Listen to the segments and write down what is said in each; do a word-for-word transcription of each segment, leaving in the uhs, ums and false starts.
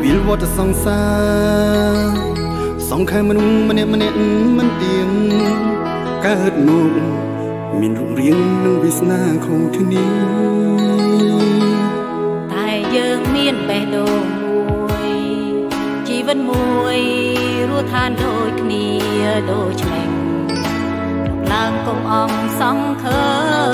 លវត្តសង្សារសង្ខេមនុស្សម្នាក់ម្នាក់មិនទៀងកើតមកមានរូបរាងនិងវាសនាខុសគ្នាតែយើងមានបេះដូងមួយជីវិតមួយរស់ឋានដូចគ្នាដូចឆ្លេងឡើងកុំអងសង្ឃើ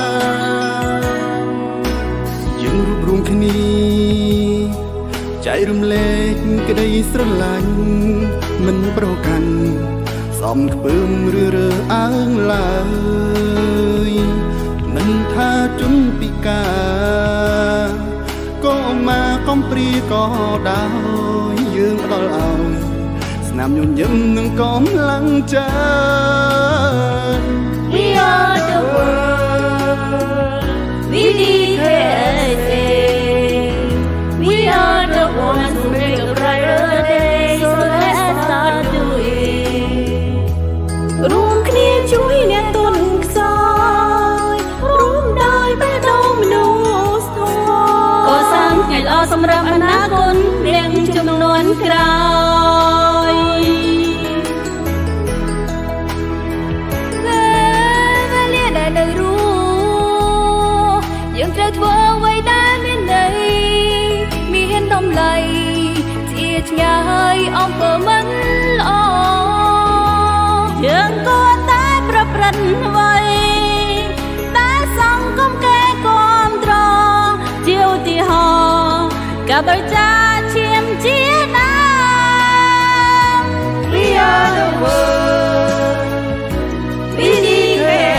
យើងរួបរวมគ្នាចែករំលែកក្តីស្រឡាញ់មិនប្រកាន់សំខ្ពើមឬរើអើងឡើយមិនថាជនពិការក៏មកកំព្រាក៏ដោយយើងផ្ដល់ឲ្យស្នាមញញឹមនិងកម្លាំងចិត្ត We are the world We D K S H We are the ones who make a brighter day so let's start doing រួមគ្នាជួយអ្នកទុនខ្សោយរួមដោយបេះដូងមនុស្សធម៌កសាងថ្ងៃល្អសម្រាប់អនាគតរៀងជំនាន់ក្រោយនៅរស់យើងត្រូវធ្វើអ្វីដែលមានន័យមានតម្លៃជាឆ្ងាយអំពើមិនល្អយើងគួរតែប្រព្រឹត្តអ្វីដែលសង្គមគេគាំទ្រជាឧទាហរណ៍ការបរិច្ចាគឈាមជាដើម We are the world We need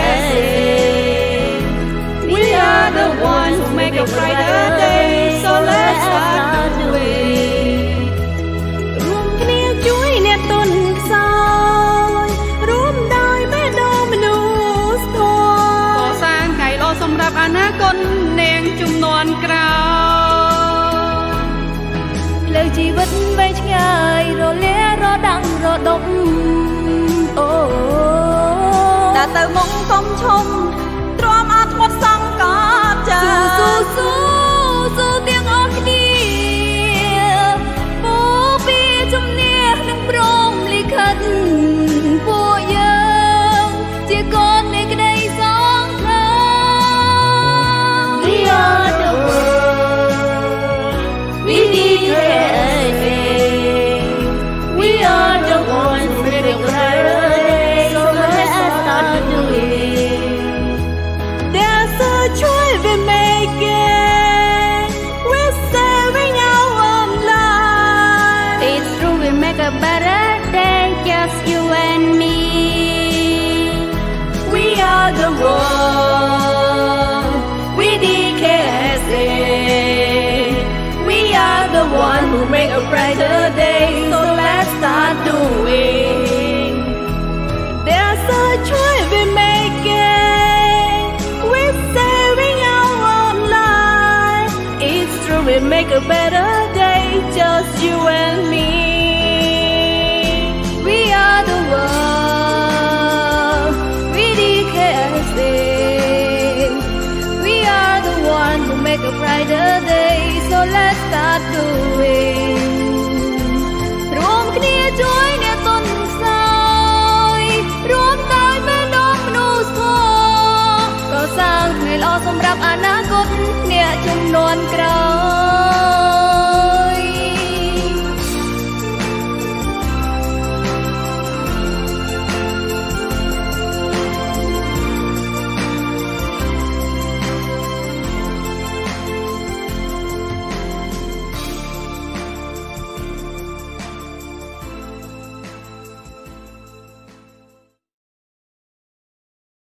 the ones who make a brighter day so let's start doing រួមគ្នាជួយអ្នកទុនខ្សោយរួមដោយបេះដូងមនុស្សធម៌កសាងថ្ងៃល្អសម្រាប់អនាគតនាងជំនាន់ក្រោយផ្លូវជីវិតវែងឆ្ងាយរលារដាំងរដុបអូដើរទៅមុខកុំឈុំទ្រាំអត់ធ្មត់សង្កត់ចាស៊ូស៊ូស៊ូទាំងអស់គ្នាពូពីជំនះនឹងព្រមលិខិតពួកយើងជាកូននៃក្តីសង្ឃឹម We are the world We need to We are the ones who make a brighter day so let's start doing There's a choice we make it We're saving our lives It's true we make a better day Just you and me We are the world We D K S H We are the one who make a brighter day So let's start doing There's a choice we make it We're saving our life It's true we make a better day Just you and me We are the world We D K S H We are the one who make a brighter day So let's start doing រួមគ្នាជួយអ្នកទុនខ្សោយរួមដោយបេះដូងមនុស្សធម៌កសាងថ្ងៃល្អសម្រាប់អនាគតអ្នកជំនាន់ក្រោយ